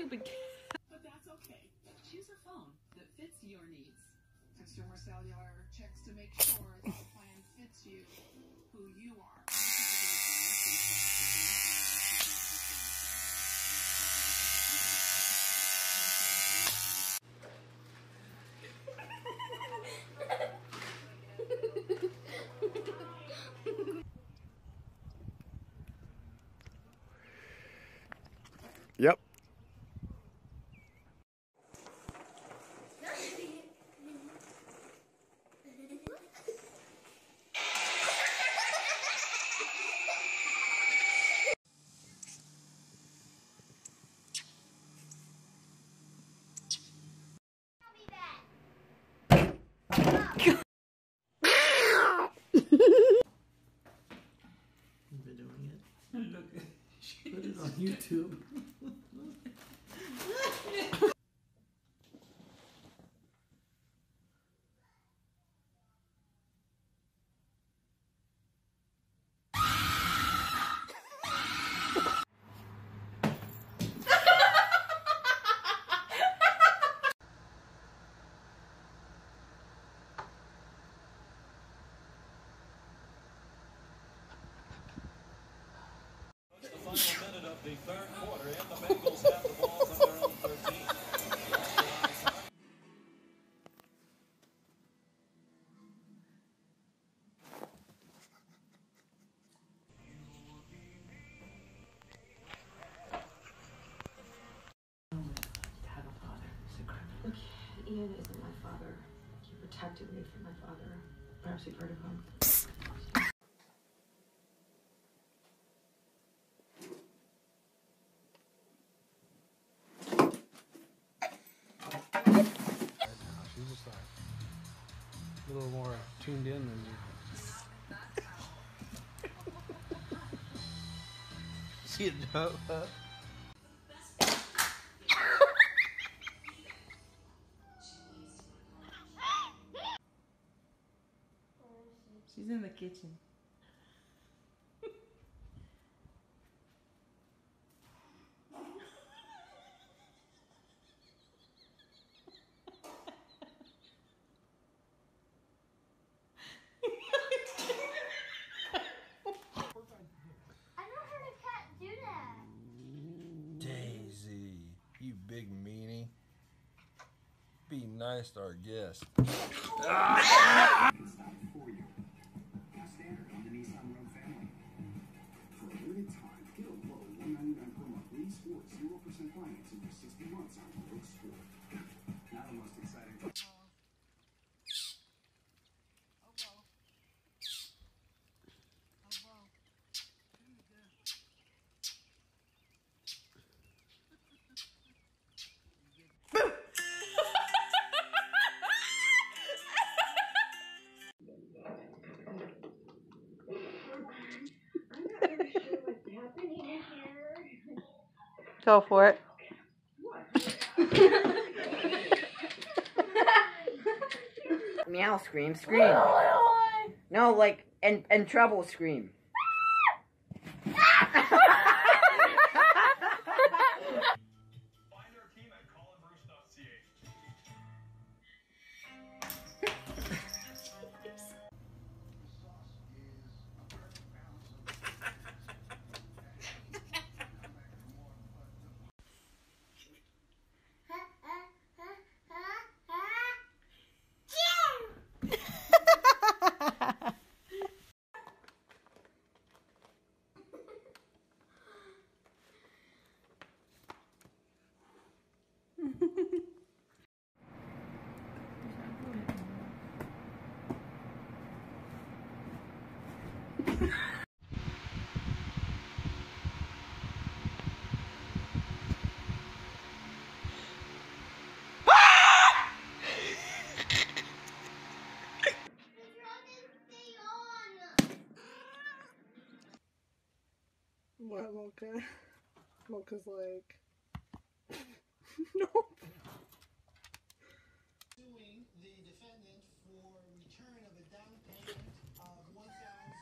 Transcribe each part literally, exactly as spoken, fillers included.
stupid cat. But that's okay. Choose a phone that fits your needs. Consumer Cellular checks to make sure that the plan fits you, who you are. Yep. You've been doing it? Look, put it on YouTube. The third quarter, and the Bengals have the ball from their own thirteen. Have a father. It's a criminal. Look, Ian isn't my father. He protected me from my father. Perhaps you've heard of him. She's just like a little more tuned in than you. She know. She's in the kitchen. Daisy, you big meanie. Be nice to our guest. Ah! For you. Standard on the Nissan Rogue family. For a limited time, get a low one ninety-nine per month lease or zero percent financing for sixty months on Rogue Sport. Now the most exciting. Go for it. Meow scream, scream. No, like, and, and trouble scream. What, Mocha? Mocha's like, no. Suing the defendant for return of a down payment of one thousand.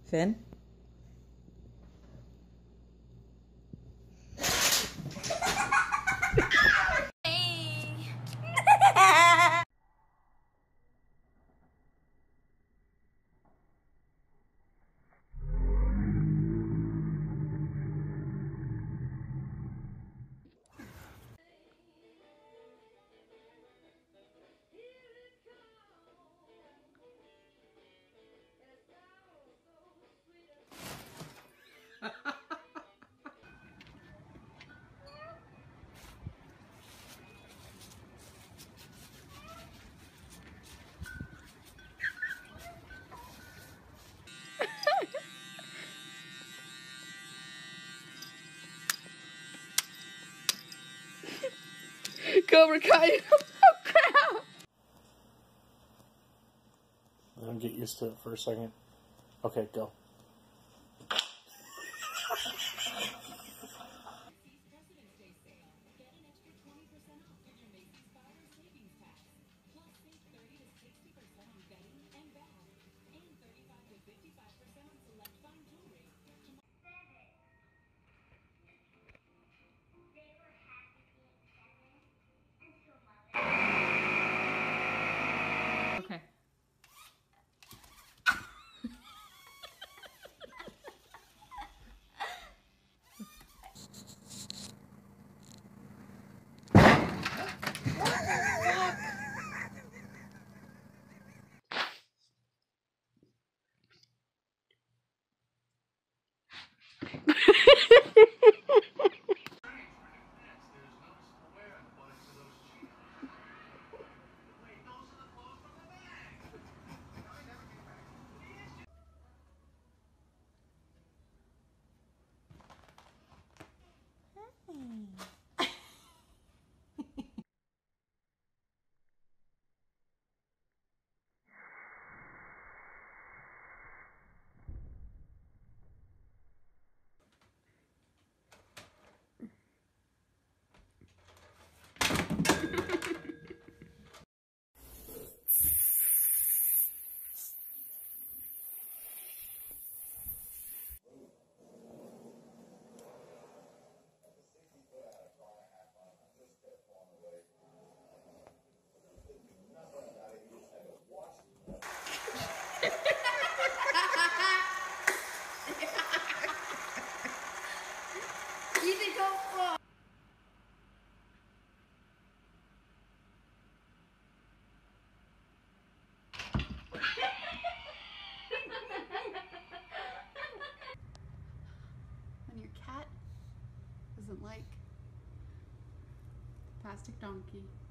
Finn? Cobra Kai. Oh crap! I'm gonna get used to it for a second. Okay, go. Okay. When your cat doesn't like plastic donkey.